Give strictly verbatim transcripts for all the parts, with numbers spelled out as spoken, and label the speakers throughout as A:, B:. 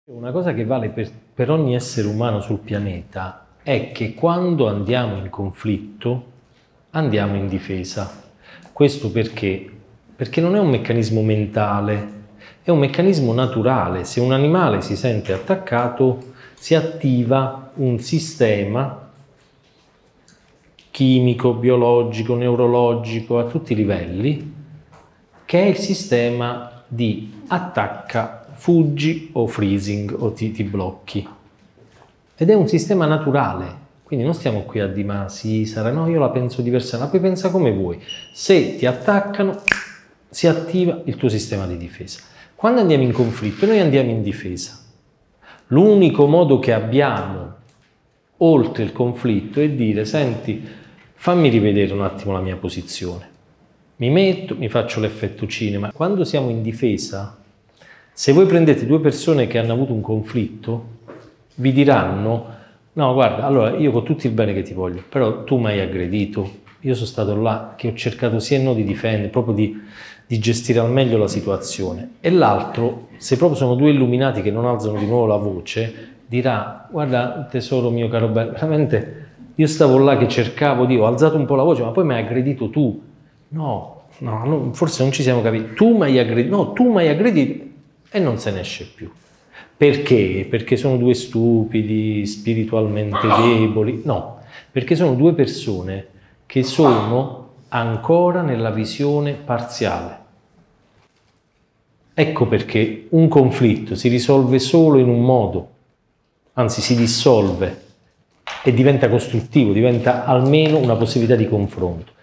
A: Una cosa che vale per, per ogni essere umano sul pianeta è che quando andiamo in conflitto andiamo in difesa. Questo perché? Perché non è un meccanismo mentale, è un meccanismo naturale. Se un animale si sente attaccato, si attiva un sistema chimico, biologico, neurologico, a tutti i livelli, che è il sistema di attacca, fuggi o freezing o ti, ti blocchi. Ed è un sistema naturale, quindi non stiamo qui a dire ma sì, sarà, no, io la penso diversa, ma poi pensa come vuoi. Se ti attaccano, si attiva il tuo sistema di difesa. Quando andiamo in conflitto, noi andiamo in difesa. L'unico modo che abbiamo, oltre il conflitto, è dire, senti, fammi rivedere un attimo la mia posizione. Mi metto, mi faccio l'effetto cinema. Quando siamo in difesa, se voi prendete due persone che hanno avuto un conflitto, vi diranno, no guarda, allora io con tutto il bene che ti voglio, però tu mi hai aggredito, io sono stato là che ho cercato sì e no di difendere, proprio di, di gestire al meglio la situazione. E l'altro, se proprio sono due illuminati che non alzano di nuovo la voce, dirà, guarda tesoro mio caro bello, veramente io stavo là che cercavo di, ho alzato un po' la voce, ma poi mi hai aggredito tu. No, no, no, forse non ci siamo capiti, tu mi hai aggredito, no, tu mi hai aggredito. E non se ne esce più. Perché? Perché sono due stupidi, spiritualmente deboli? No, perché sono due persone che sono ancora nella visione parziale. Ecco perché un conflitto si risolve solo in un modo, anzi si dissolve e diventa costruttivo, diventa almeno una possibilità di confronto.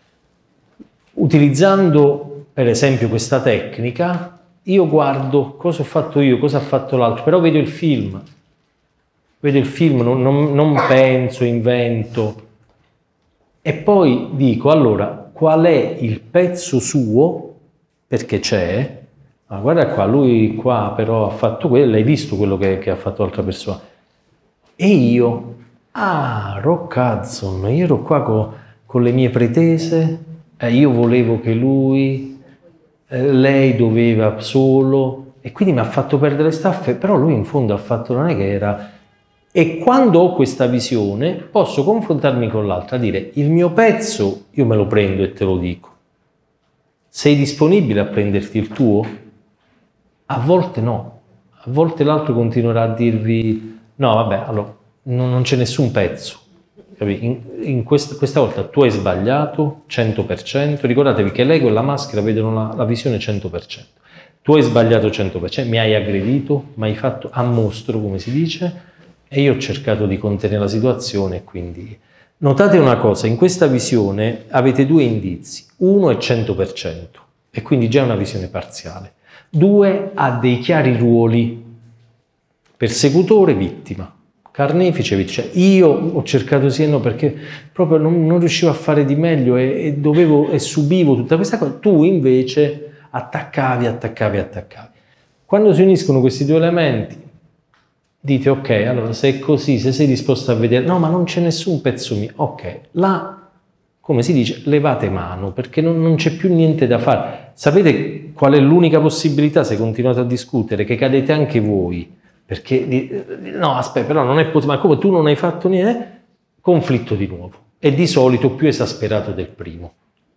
A: Utilizzando per esempio questa tecnica, io guardo cosa ho fatto io, cosa ha fatto l'altro, però vedo il film, vedo il film, non, non, non penso, invento, e poi dico, allora, qual è il pezzo suo, perché c'è, ah, guarda qua, lui qua però ha fatto quello, hai visto quello che, che ha fatto l'altra persona, e io, ah, Rockazzon, io ero qua con, con le mie pretese, eh, io volevo che lui... lei doveva solo e quindi mi ha fatto perdere le staffe, però lui in fondo ha fatto, non è che era... E quando ho questa visione posso confrontarmi con l'altra, dire il mio pezzo io me lo prendo e te lo dico. Sei disponibile a prenderti il tuo? A volte no, a volte l'altro continuerà a dirvi no vabbè, allora non, non c'è nessun pezzo. In, in questa, questa volta tu hai sbagliato cento per cento, ricordatevi che l'ego e la maschera vedono la, la visione cento per cento. Tu hai sbagliato cento per cento, mi hai aggredito, mi hai fatto a mostro, come si dice, e io ho cercato di contenere la situazione. Quindi notate una cosa, in questa visione avete due indizi, uno è cento per cento e quindi già è una visione parziale, due ha dei chiari ruoli, persecutore, vittima. Carnefice, cioè io ho cercato sì e no perché proprio non, non riuscivo a fare di meglio e, e dovevo e subivo tutta questa cosa, tu invece attaccavi, attaccavi, attaccavi. Quando si uniscono questi due elementi dite ok, allora se è così, se sei disposto a vedere, no ma non c'è nessun pezzo mio, ok, là come si dice levate mano perché non, non c'è più niente da fare. Sapete qual è l'unica possibilità se continuate a discutere? Che cadete anche voi. Perché, no aspetta, però non è possibile, ma come tu non hai fatto niente, conflitto di nuovo, e di solito più esasperato del primo.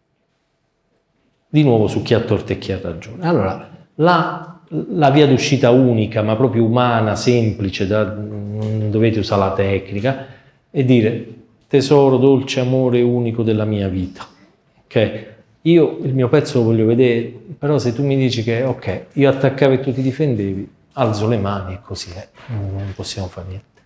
A: Di nuovo su chi ha torto e chi ha ragione. Allora, la, la via d'uscita unica, ma proprio umana, semplice, da, non dovete usare la tecnica, è dire, tesoro, dolce amore unico della mia vita, ok? Io il mio pezzo lo voglio vedere, però se tu mi dici che, ok, io attaccavo e tu ti difendevi, alzo le mani e così è, non possiamo fare niente.